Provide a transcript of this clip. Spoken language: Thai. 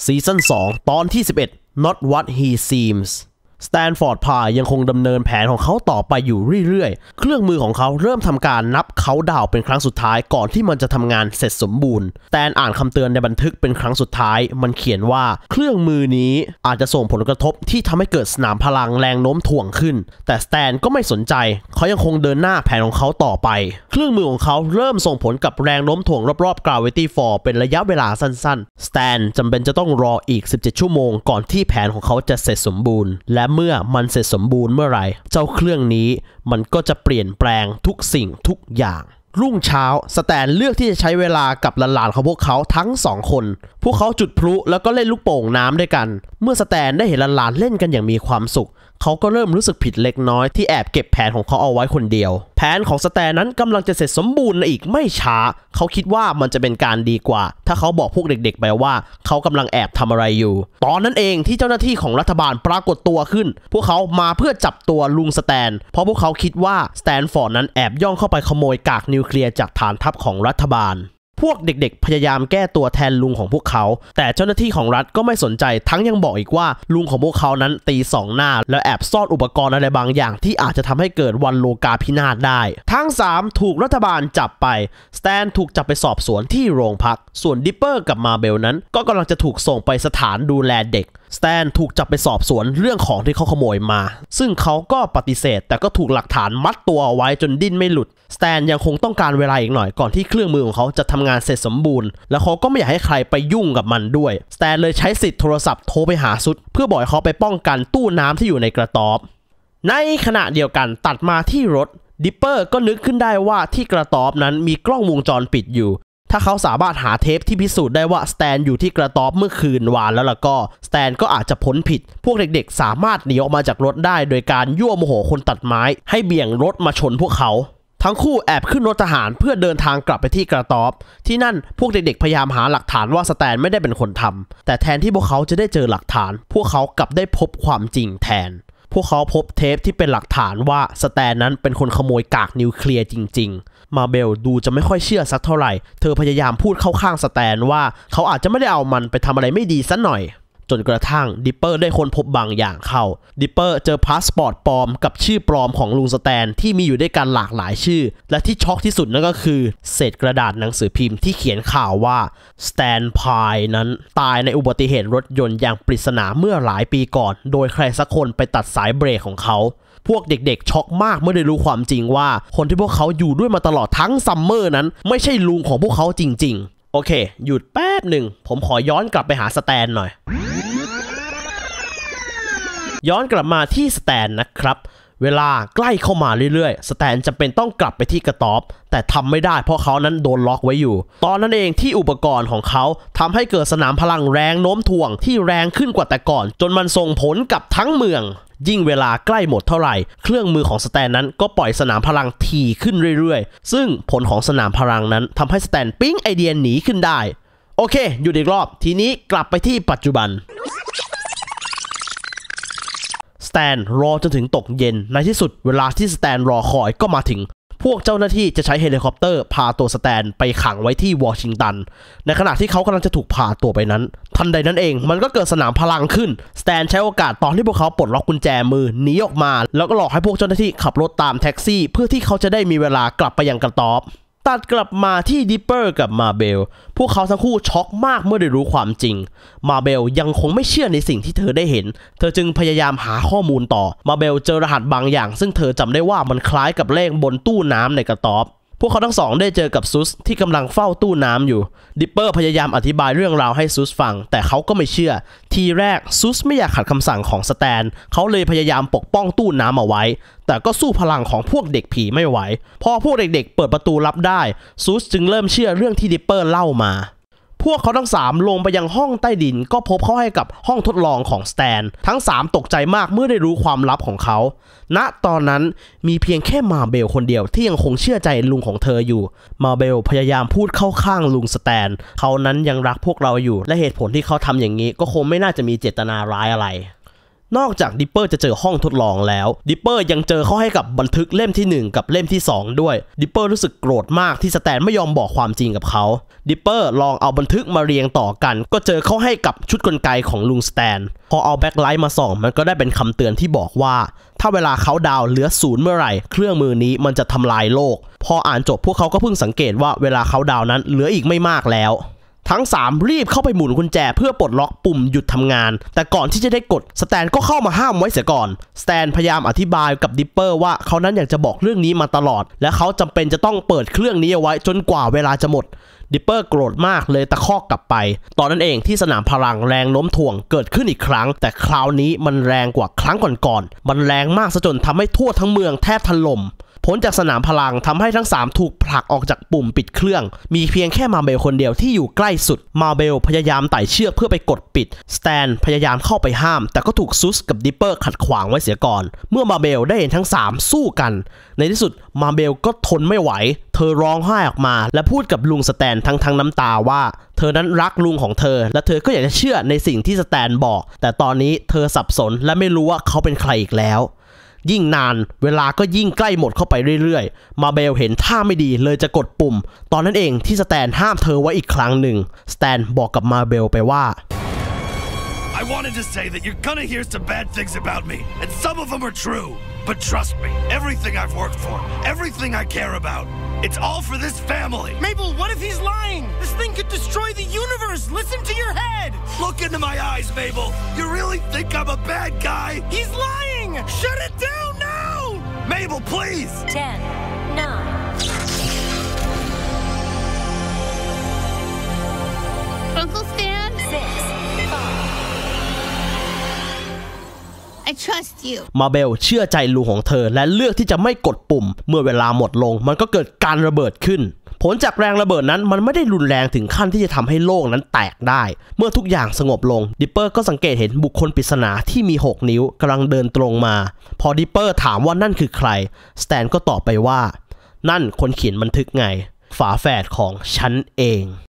ซีซั่น2ตอนที่11 Not What He Seems สแตนฟอร์ดพายยังคงดำเนินแผนของเขาต่อไปอยู่เรื่อยๆเครื่องมือของเขาเริ่มทำการนับเขาดาวเป็นครั้งสุดท้ายก่อนที่มันจะทำงานเสร็จสมบูรณ์สแตนอ่านคำเตือนในบันทึกเป็นครั้งสุดท้ายมันเขียนว่าเครื่องมือนี้อาจจะส่งผลกระทบที่ทำให้เกิดสนามพลังแรงโน้มถ่วงขึ้นแต่สแตนก็ไม่สนใจเขายังคงเดินหน้าแผนของเขาต่อไปเครื่องมือของเขาเริ่มส่งผลกับแรงโน้มถ่วงรอบๆ Gravity Force เป็นระยะเวลาสั้นๆสแตนจำเป็นจะต้องรออีก17ชั่วโมงก่อนที่แผนของเขาจะเสร็จสมบูรณ์และเมื่อมันเสร็จสมบูรณ์เมื่อไหร่เจ้าเครื่องนี้มันก็จะเปลี่ยนแปลงทุกสิ่งทุกอย่างรุ่งเช้าสแตนเลือกที่จะใช้เวลากับหลานๆของพวกเขาทั้ง2คนพวกเขาจุดพลุแล้วก็เล่นลูกโป่งน้ำด้วยกันเมื่อสแตนได้เห็นหลานๆเล่นกันอย่างมีความสุขเขาก็เริ่มรู้สึกผิดเล็กน้อยที่แอบเก็บแผนของเขาเอาไว้คนเดียวแผนของสแตนนั้นกำลังจะเสร็จสมบูรณ์ในอีกไม่ช้าเขาคิดว่ามันจะเป็นการดีกว่าถ้าเขาบอกพวกเด็กๆไปว่าเขากำลังแอบทำอะไรอยู่ตอนนั้นเองที่เจ้าหน้าที่ของรัฐบาลปรากฏตัวขึ้นพวกเขามาเพื่อจับตัวลุงสแตนเพราะพวกเขาคิดว่าสแตนฟอร์ดนั้นแอบย่องเข้าไปขโมยกากนิวเคลียร์จากฐานทัพของรัฐบาลพวกเด็กๆพยายามแก้ตัวแทนลุงของพวกเขาแต่เจ้าหน้าที่ของรัฐก็ไม่สนใจทั้งยังบอกอีกว่าลุงของพวกเขานั้นตีสองหน้าแล้วแอบซ่อนอุปกรณ์อะไรบางอย่างที่อาจจะทำให้เกิดวันโลกาภินาศได้ทั้ง3ถูกรัฐบาลจับไปสแตนถูกจับไปสอบสวนที่โรงพักส่วนดิปเปอร์กับมาเบลนั้นก็กำลังจะถูกส่งไปสถานดูแลเด็กสแตนถูกจับไปสอบสวนเรื่องของที่เขาขโมยมาซึ่งเขาก็ปฏิเสธแต่ก็ถูกหลักฐานมัดตัวเอาไว้จนดิ้นไม่หลุดสแตนยังคงต้องการเวลาอีกหน่อยก่อนที่เครื่องมือของเขาจะทำงานเสร็จสมบูรณ์และเขาก็ไม่อยากให้ใครไปยุ่งกับมันด้วยสแตนเลยใช้สิทธิ์โทรศัพท์โทรไปหาซุดเพื่อบอกเขาไปป้องกันตู้น้ำที่อยู่ในกระต๊อบในขณะเดียวกันตัดมาที่รถดิปเปอร์ก็นึกขึ้นได้ว่าที่กระต๊อบนั้นมีกล้องวงจรปิดอยู่ถ้าเขาสามารถหาเทปที่พิสูจน์ได้ว่าสแตนอยู่ที่กระต๊อบเมื่อคืนวานแล้วก็สแตนก็อาจจะพ้นผิดพวกเด็กๆสามารถหนีออกมาจากรถได้โดยการยั่วโมโหคนตัดไม้ให้เบี่ยงรถมาชนพวกเขาทั้งคู่แอบขึ้นรถทหารเพื่อเดินทางกลับไปที่กระต๊อบที่นั่นพวกเด็กๆพยายามหาหลักฐานว่าสแตนไม่ได้เป็นคนทำแต่แทนที่พวกเขาจะได้เจอหลักฐานพวกเขากลับได้พบความจริงแทนพวกเขาพบเทปที่เป็นหลักฐานว่าสแตนนั้นเป็นคนขโมยกากนิวเคลียร์จริงๆมาเบลดูจะไม่ค่อยเชื่อสักเท่าไหร่เธอพยายามพูดเข้าข้างสแตนว่าเขาอาจจะไม่ได้เอามันไปทำอะไรไม่ดีซะหน่อยจนกระทั่งดิปเปอร์ได้ค้นพบบางอย่างเข้าดิปเปอร์เจอพาสปอร์ตปลอมกับชื่อปลอมของลุงสแตนที่มีอยู่ด้วยกันหลากหลายชื่อและที่ช็อกที่สุดนั่นก็คือเศษกระดาษหนังสือพิมพ์ที่เขียนข่าวว่าสแตนพายนั้นตายในอุบัติเหตุรถยนต์อย่างปริศนาเมื่อหลายปีก่อนโดยใครสักคนไปตัดสายเบรกของเขาพวกเด็กๆช็อกมากเมื่อได้รู้ความจริงว่าคนที่พวกเขาอยู่ด้วยมาตลอดทั้งซัมเมอร์นั้นไม่ใช่ลุงของพวกเขาจริงๆโอเคหยุดแป๊บหนึ่งผมขอย้อนกลับไปหาสแตนหน่อยย้อนกลับมาที่สแตนนะครับเวลาใกล้เข้ามาเรื่อยๆสแตนจำเป็นต้องกลับไปที่กระต๊อบแต่ทำไม่ได้เพราะเขานั้นโดนล็อกไว้อยู่ตอนนั้นเองที่อุปกรณ์ของเขาทำให้เกิดสนามพลังแรงโน้มถ่วงที่แรงขึ้นกว่าแต่ก่อนจนมันส่งผลกับทั้งเมืองยิ่งเวลาใกล้หมดเท่าไหร่เครื่องมือของสแตนนั้นก็ปล่อยสนามพลังถี่ขึ้นเรื่อยๆซึ่งผลของสนามพลังนั้นทำให้สแตนปิ๊งไอเดียหนีขึ้นได้โอเคหยุดอีกรอบทีนี้กลับไปที่ปัจจุบันสแตนรอจนถึงตกเย็นในที่สุดเวลาที่สแตนรอคอยก็มาถึงพวกเจ้าหน้าที่จะใช้เฮลิคอปเตอร์พาตัวสแตนไปขังไว้ที่วอชิงตันในขณะที่เขากำลังจะถูกพาตัวไปนั้นทันใดนั้นเองมันก็เกิดสนามพลังขึ้นสแตนใช้โอกาสตอนที่พวกเขาปลดล็อกกุญแจมือหนีออกมาแล้วก็หลอกให้พวกเจ้าหน้าที่ขับรถตามแท็กซี่เพื่อที่เขาจะได้มีเวลากลับไปยังกระต๊อบตัดกลับมาที่ดิปเปอร์กับมาเบลพวกเขาทั้งคู่ช็อกมากเมื่อได้รู้ความจริงมาเบลยังคงไม่เชื่อในสิ่งที่เธอได้เห็นเธอจึงพยายามหาข้อมูลต่อมาเบลเจอรหัสบางอย่างซึ่งเธอจำได้ว่ามันคล้ายกับเลขบนตู้น้ำในกระต๊อบพวกเขาทั้งสองได้เจอกับซุสที่กำลังเฝ้าตู้น้ำอยู่ดิปเปอร์พยายามอธิบายเรื่องราวให้ซุสฟังแต่เขาก็ไม่เชื่อทีแรกซุสไม่อยากขัดคำสั่งของสแตนเขาเลยพยายามปกป้องตู้น้ำเอาไว้แต่ก็สู้พลังของพวกเด็กผีไม่ไหวพอพวกเด็กๆเปิดประตูลับได้ซุสจึงเริ่มเชื่อเรื่องที่ดิปเปอร์เล่ามาพวกเขาทั้ง3ลงไปยังห้องใต้ดินก็พบเข้าให้กับห้องทดลองของสแตนทั้ง3ตกใจมากเมื่อได้รู้ความลับของเขาณตอนนั้นมีเพียงแค่มาเบลคนเดียวที่ยังคงเชื่อใจลุงของเธออยู่มาเบลพยายามพูดเข้าข้างลุงสแตนเขานั้นยังรักพวกเราอยู่และเหตุผลที่เขาทำอย่างนี้ก็คงไม่น่าจะมีเจตนาร้ายอะไรนอกจากดิปเปอร์จะเจอห้องทดลองแล้วดิปเปอร์ยังเจอเขาให้กับบันทึกเล่มที่1กับเล่มที่2ด้วยดิปเปอร์รู้สึกโกรธมากที่สแตนไม่ยอมบอกความจริงกับเขาดิปเปอร์ลองเอาบันทึกมาเรียงต่อกันก็เจอเขาให้กับชุดกลไกของลุงสแตนพอเอาแบ็คไลท์มาส่องมันก็ได้เป็นคำเตือนที่บอกว่าถ้าเวลาเขาดาวเหลือ0เมื่อไหร่เครื่องมือนี้มันจะทำลายโลกพออ่านจบพวกเขาก็เพิ่งสังเกตว่าเวลาเขาดาวนั้นเหลืออีกไม่มากแล้วทั้ง3รีบเข้าไปหมุนกุญแจเพื่อปลดล็อกปุ่มหยุดทำงานแต่ก่อนที่จะได้กดสแตนก็เข้ามาห้ามไว้เสียก่อนสแตนพยายามอธิบายกับดิปเปอร์ว่าเขานั้นอยากจะบอกเรื่องนี้มาตลอดและเขาจำเป็นจะต้องเปิดเครื่องนี้เอาไว้จนกว่าเวลาจะหมดดิปเปอร์โกรธมากเลยตะคอกกลับไปตอนนั้นเองที่สนามพลังแรงโน้มถ่วงเกิดขึ้นอีกครั้งแต่คราวนี้มันแรงกว่าครั้งก่อนๆมันแรงมากซะจนทำให้ทั่วทั้งเมืองแทบถล่มผลจากสนามพลังทำให้ทั้ง3ถูกผลักออกจากปุ่มปิดเครื่องมีเพียงแค่มาเบลคนเดียวที่อยู่ใกล้สุดมาเบลพยายามไต่เชือกเพื่อไปกดปิดสแตนพยายามเข้าไปห้ามแต่ก็ถูกซุสกับดิปเปอร์ขัดขวางไว้เสียก่อนเมื่อมาเบลได้เห็นทั้ง3สู้กันในที่สุดมาเบลก็ทนไม่ไหวเธอร้องไห้ออกมาและพูดกับลุงสแตนทั้งน้ำตาว่าเธอนั้นรักลุงของเธอและเธอก็อยากจะเชื่อในสิ่งที่สแตนบอกแต่ตอนนี้เธอสับสนและไม่รู้ว่าเขาเป็นใครอีกแล้วยิ่งนานเวลาก็ยิ่งใกล้หมดเข้าไปเรื่อยๆมาเบลเห็นท่าไม่ดีเลยจะกดปุ่มตอนนั้นเองที่สแตนห้ามเธอไว้อีกครั้งหนึ่งสแตนบอกกับมาเบลไปว่า I wanted to say that you're gonna hear some bad things about me and some of them are true but trust me everything I've worked for everything I care about it's all for this family Mabel what if he's lying this thing could destroy the universe listen to your head look into my eyes Mabel you really think I'm a bad guy he's lying shut it down now Mabel please 10 9 Uncle Stan 6 I trust you มาเบลเชื่อใจลุงของเธอและเลือกที่จะไม่กดปุ่มเมื่อเวลาหมดลงมันก็เกิดการระเบิดขึ้นผลจากแรงระเบิดนั้นมันไม่ได้รุนแรงถึงขั้นที่จะทำให้โลกนั้นแตกได้เมื่อทุกอย่างสงบลงดิปเปอร์ก็สังเกตเห็นบุคคลปริศนาที่มี6นิ้วกำลังเดินตรงมาพอดิปเปอร์ถามว่านั่นคือใครสแตนก็ตอบไปว่านั่นคนเขียนบันทึกไงฝาแฝดของฉันเอง